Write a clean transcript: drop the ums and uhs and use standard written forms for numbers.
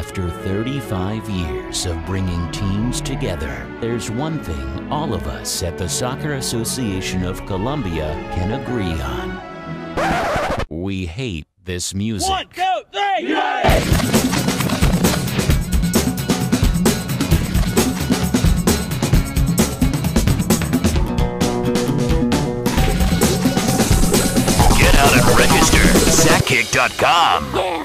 After 35 years of bringing teams together, there's one thing all of us at the Soccer Association of Colombia can agree on. We hate this music. 1, 2, 3, Get out and register. SacKick.com.